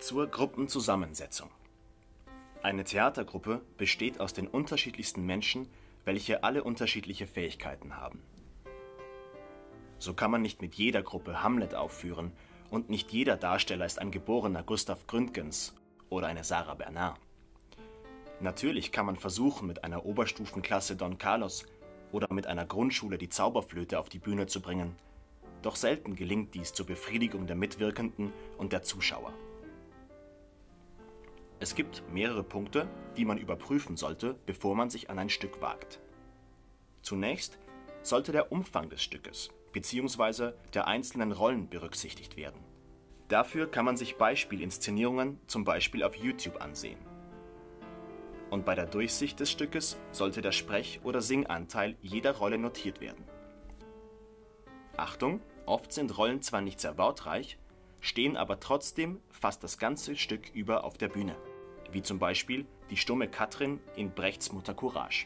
Zur Gruppenzusammensetzung. Eine Theatergruppe besteht aus den unterschiedlichsten Menschen, welche alle unterschiedliche Fähigkeiten haben. So kann man nicht mit jeder Gruppe Hamlet aufführen und nicht jeder Darsteller ist ein geborener Gustav Gründgens oder eine Sarah Bernard. Natürlich kann man versuchen, mit einer Oberstufenklasse Don Carlos oder mit einer Grundschule die Zauberflöte auf die Bühne zu bringen, doch selten gelingt dies zur Befriedigung der Mitwirkenden und der Zuschauer. Es gibt mehrere Punkte, die man überprüfen sollte, bevor man sich an ein Stück wagt. Zunächst sollte der Umfang des Stückes bzw. der einzelnen Rollen berücksichtigt werden. Dafür kann man sich Beispielinszenierungen zum Beispiel auf YouTube ansehen. Und bei der Durchsicht des Stückes sollte der Sprech- oder Singanteil jeder Rolle notiert werden. Achtung, oft sind Rollen zwar nicht sehr wortreich, stehen aber trotzdem fast das ganze Stück über auf der Bühne, wie zum Beispiel die stumme Katrin in Brechts Mutter Courage.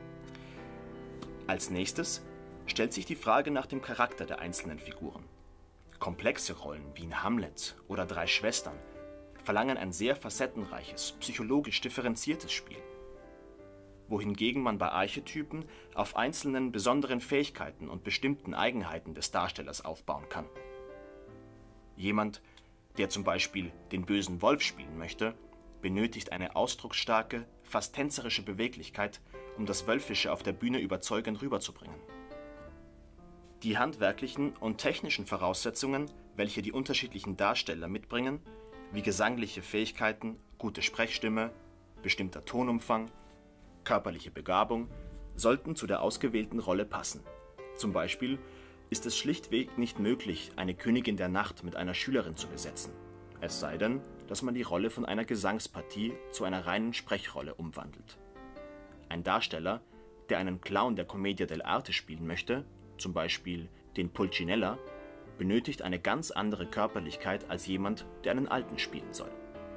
Als nächstes stellt sich die Frage nach dem Charakter der einzelnen Figuren. Komplexe Rollen wie in Hamlet oder Drei Schwestern verlangen ein sehr facettenreiches, psychologisch differenziertes Spiel, wohingegen man bei Archetypen auf einzelnen besonderen Fähigkeiten und bestimmten Eigenheiten des Darstellers aufbauen kann. Jemand, der zum Beispiel den bösen Wolf spielen möchte, benötigt eine ausdrucksstarke, fast tänzerische Beweglichkeit, um das Wölfische auf der Bühne überzeugend rüberzubringen. Die handwerklichen und technischen Voraussetzungen, welche die unterschiedlichen Darsteller mitbringen, wie gesangliche Fähigkeiten, gute Sprechstimme, bestimmter Tonumfang, körperliche Begabung, sollten zu der ausgewählten Rolle passen. Zum Beispiel ist es schlichtweg nicht möglich, eine Königin der Nacht mit einer Schülerin zu besetzen. Es sei denn, dass man die Rolle von einer Gesangspartie zu einer reinen Sprechrolle umwandelt. Ein Darsteller, der einen Clown der Commedia dell'arte spielen möchte, zum Beispiel den Pulcinella, benötigt eine ganz andere Körperlichkeit als jemand, der einen Alten spielen soll.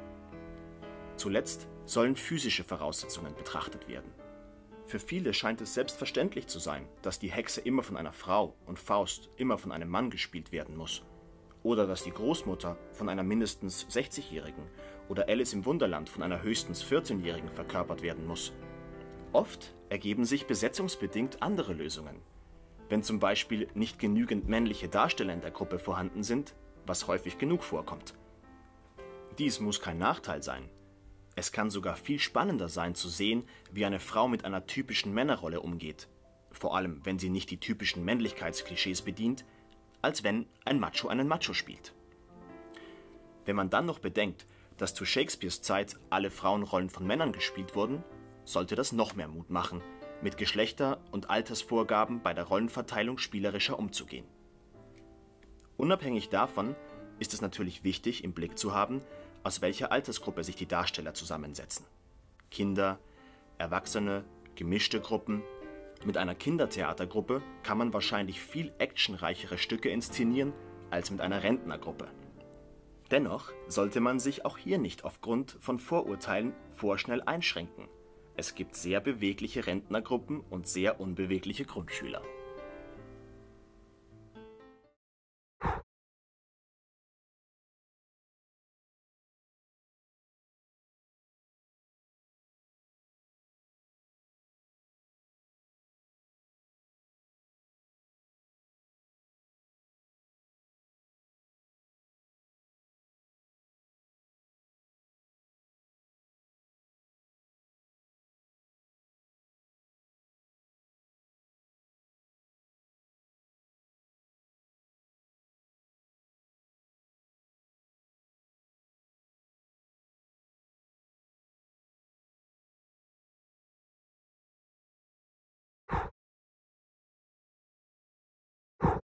Zuletzt sollen physische Voraussetzungen betrachtet werden. Für viele scheint es selbstverständlich zu sein, dass die Hexe immer von einer Frau und Faust immer von einem Mann gespielt werden muss. Oder dass die Großmutter von einer mindestens 60-Jährigen oder Alice im Wunderland von einer höchstens 14-Jährigen verkörpert werden muss. Oft ergeben sich besetzungsbedingt andere Lösungen. Wenn zum Beispiel nicht genügend männliche Darsteller in der Gruppe vorhanden sind, was häufig genug vorkommt. Dies muss kein Nachteil sein. Es kann sogar viel spannender sein zu sehen, wie eine Frau mit einer typischen Männerrolle umgeht, vor allem wenn sie nicht die typischen Männlichkeitsklischees bedient, als wenn ein Macho einen Macho spielt. Wenn man dann noch bedenkt, dass zu Shakespeares Zeit alle Frauenrollen von Männern gespielt wurden, sollte das noch mehr Mut machen, mit Geschlechter- und Altersvorgaben bei der Rollenverteilung spielerischer umzugehen. Unabhängig davon ist es natürlich wichtig, im Blick zu haben, aus welcher Altersgruppe sich die Darsteller zusammensetzen. Kinder, Erwachsene, gemischte Gruppen. Mit einer Kindertheatergruppe kann man wahrscheinlich viel actionreichere Stücke inszenieren als mit einer Rentnergruppe. Dennoch sollte man sich auch hier nicht aufgrund von Vorurteilen vorschnell einschränken. Es gibt sehr bewegliche Rentnergruppen und sehr unbewegliche Grundschüler.